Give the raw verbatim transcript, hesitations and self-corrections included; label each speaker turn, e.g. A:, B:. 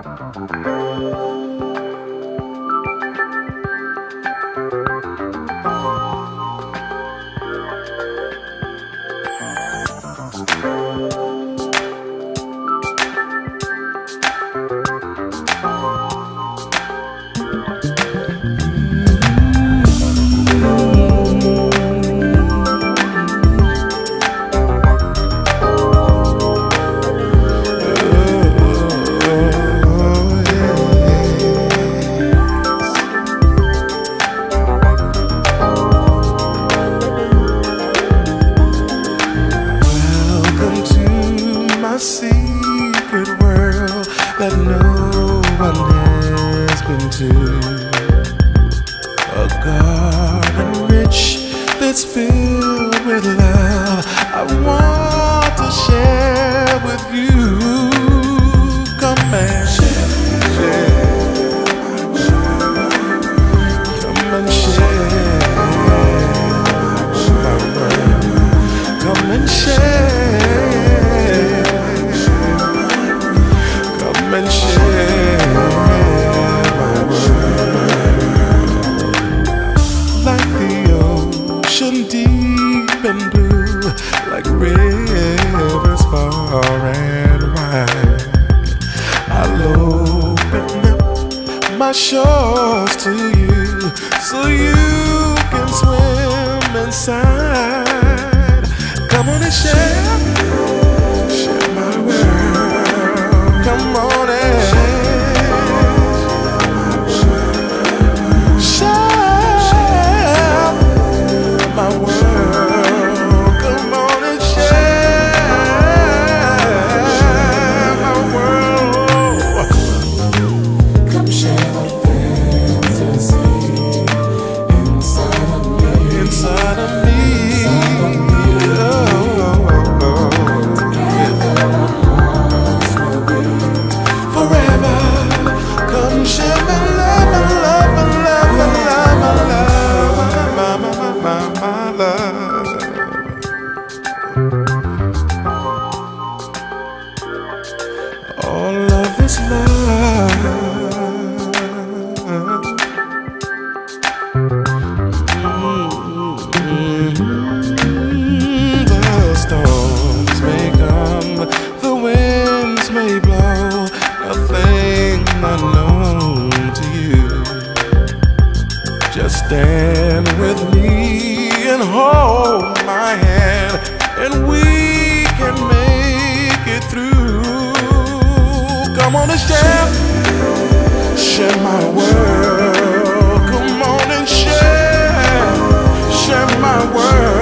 A: Secret world that no one has been to, a garden rich that's filled with love I want to share with you. Come and share, share, come and share my world. Come and share. And share my world. Like the ocean deep and blue, like rivers far and wide, I'll open up my shores to you, so you can swim inside. Come on and share, share my world. Come on and share my world. Come on and share my world. Come share my fantasy inside of me, inside of me. All of this love, mm-hmm. The storms may come, the winds may blow, nothing unknown to you. Just stand with me and hold my hand, and we can make it through. Come on and share, share my world. Come on and share, share my world.